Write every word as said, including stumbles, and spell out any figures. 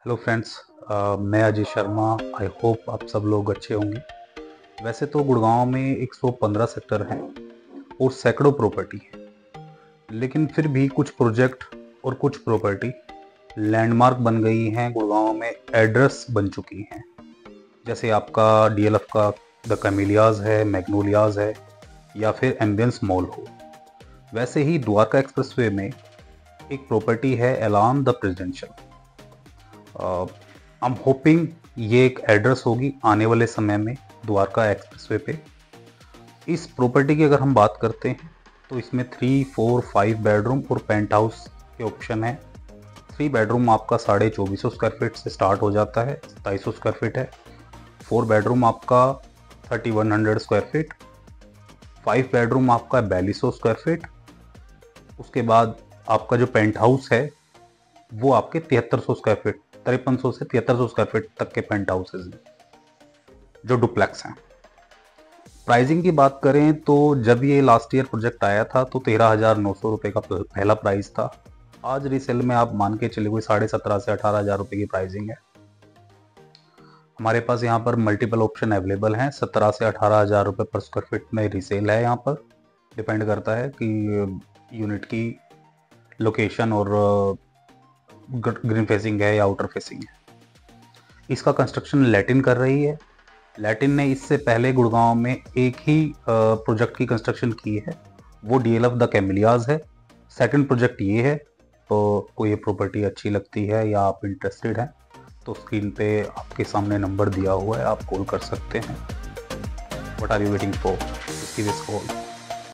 Hello friends, मैं Ajay Sharma. I hope आप सब लोग अच्छे होंगे। वैसे तो गुड़गांव में एक सौ पंद्रह सेक्टर हैं और सैकड़ों प्रॉपर्टी है, लेकिन फिर भी कुछ प्रोजेक्ट और कुछ प्रॉपर्टी लैंडमार्क बन गई हैं, गुड़गांव में एड्रेस बन चुकी हैं। जैसे आपका डीएलएफ का द कैमेलियाज है, मैग्नोलियाज है, या फिर एम्बियंस मॉल हो। वैसे ही द्वारका एक्सप्रेसवे में एक प्रॉपर्टी है Elan the presidential. I am hoping ये एक एड्रेस होगी आने वाले समय में द्वारका एक्सप्रेसवे पे। इस प्रॉपर्टी की अगर हम बात करते हैं तो इसमें थ्री फोर फाइव बेडरूम और पेंट हाउस के ऑप्शन है। थ्री बेडरूम आपका साढ़े चौबीस सौ स्क्वायर फीट से स्टार्ट हो जाता है, सताईस सौ स्क्वायर फीट है। फोर बेडरूम आपका thirty one hundred square feet. Five bedroom आपका बयालीस सौ स्क्वायर फीट। उसके बाद आपका जो पेंट हाउस है वो आपके तिहत्तर सौ स्क्वायर फीट, तिरपन सौ से तिहत्तर सौ स्क्वायर फीट तक के पेंट हाउसेज हैं जो डुप्लेक्स हैं। प्राइसिंग की बात करें तो जब ये लास्ट ईयर प्रोजेक्ट आया था तो तेरह हजार नौ सौ रुपये का पहला प्राइस था। आज रीसेल में आप मान के चले कोई साढ़े सत्रह से अठारह हजार रुपये की प्राइसिंग है। हमारे पास यहाँ पर मल्टीपल ऑप्शन अवेलेबल हैं। सत्रह से अठारह हजार रुपये पर स्क्वायर फीट में रीसेल है। यहाँ पर डिपेंड करता है कि यूनिट की लोकेशन और ग्रीन फेसिंग है या आउटर फेसिंग है। इसका कंस्ट्रक्शन लैटिन कर रही है। लैटिन ने इससे पहले गुड़गांव में एक ही प्रोजेक्ट की कंस्ट्रक्शन की है, वो डीएलएफ द कैमेलियाज है। सेकंड प्रोजेक्ट ये है। तो कोई ये प्रॉपर्टी अच्छी लगती है या आप इंटरेस्टेड हैं तो स्क्रीन पे आपके सामने नंबर दिया हुआ है, आप कॉल कर सकते हैं। What are you waiting for? Give us call.